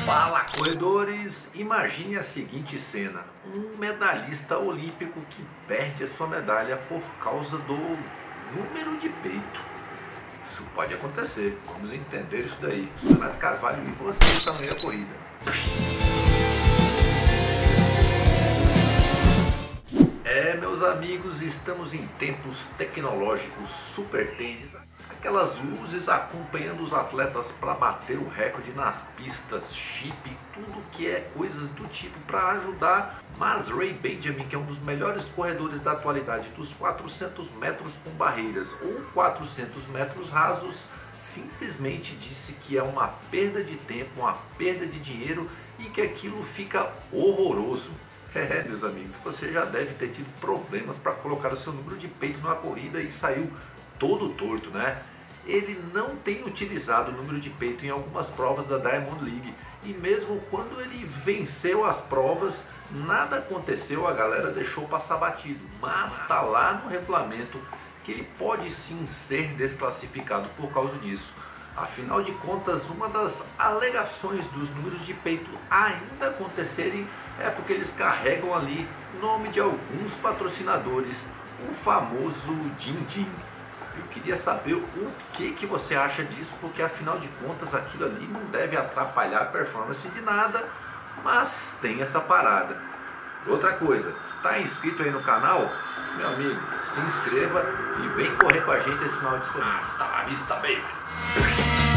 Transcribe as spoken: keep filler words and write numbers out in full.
Fala, corredores! Imagine a seguinte cena: um medalhista olímpico que perde a sua medalha por causa do número de peito. Isso pode acontecer, vamos entender isso daí. Renato Carvalho e você também a corrida. É, meus amigos, estamos em tempos tecnológicos super tênis. Aquelas luzes acompanhando os atletas para bater o recorde nas pistas, chip, tudo que é coisas do tipo para ajudar. Mas Ray Benjamin, que é um dos melhores corredores da atualidade dos quatrocentos metros com barreiras ou quatrocentos metros rasos, simplesmente disse que é uma perda de tempo, uma perda de dinheiro e que aquilo fica horroroso. É, meus amigos, você já deve ter tido problemas para colocar o seu número de peito numa corrida e saiu todo torto, né? Ele não tem utilizado o número de peito em algumas provas da Diamond League e mesmo quando ele venceu as provas, nada aconteceu, a galera deixou passar batido. Mas está lá no regulamento que ele pode sim ser desclassificado por causa disso. Afinal de contas, uma das alegações dos números de peito ainda acontecerem é porque eles carregam ali o nome de alguns patrocinadores, o famoso din-din. Eu queria saber o que, que você acha disso, porque afinal de contas aquilo ali não deve atrapalhar a performance de nada, mas tem essa parada. Outra coisa, tá inscrito aí no canal? Meu amigo, se inscreva e vem correr com a gente esse final de semana. Hasta la vista, baby!